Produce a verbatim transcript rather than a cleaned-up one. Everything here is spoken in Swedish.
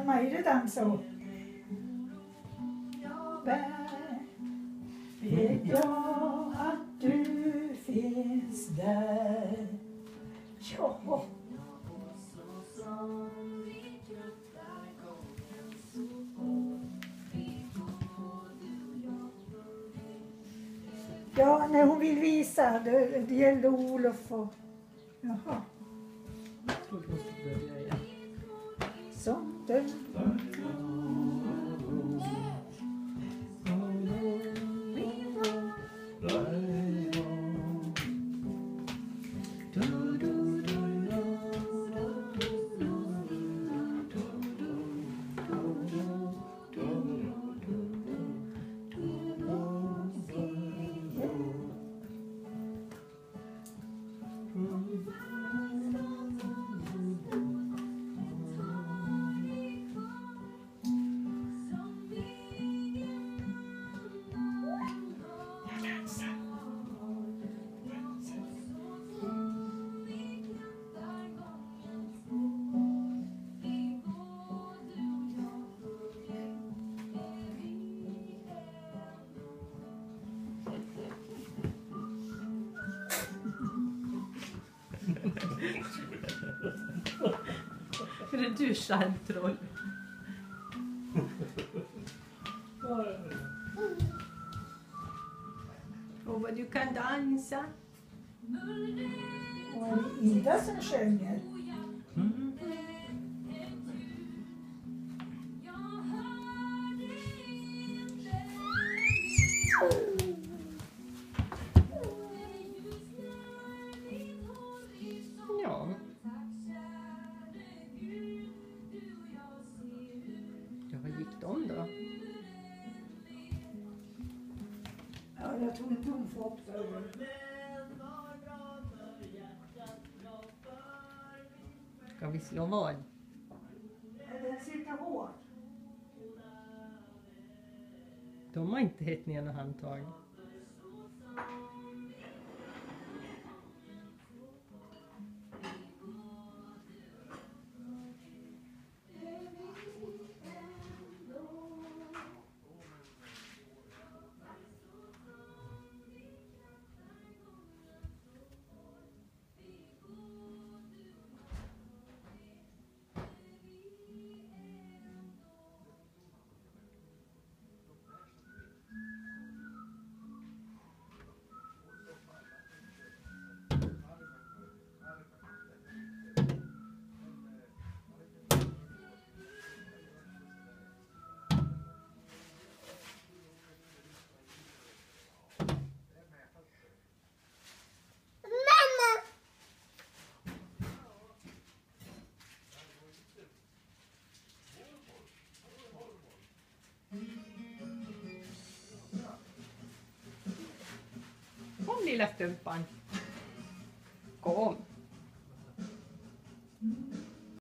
Kan Maire dansa upp? Bär, vet jag att du finns där. Ja. Ja, när hon vill visa, det, det gällde Olof och... Jaha. Jag tror hon ska börja igen. Sånt där. Är det du, stjärntroll? Och vad du kan dansa. Och Ida som sjunger. Mm. Ja. Ja, vad gick de då? Ja, jag tror inte hon får upp det. Ska vi slå vad? Den sitter hårt. De har inte hett ner några handtag. Kom lilla stumpan. Kom.